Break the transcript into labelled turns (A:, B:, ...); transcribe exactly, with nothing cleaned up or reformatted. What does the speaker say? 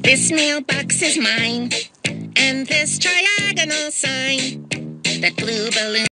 A: This mailbox is mine, and this triagonal sign, that blue balloon.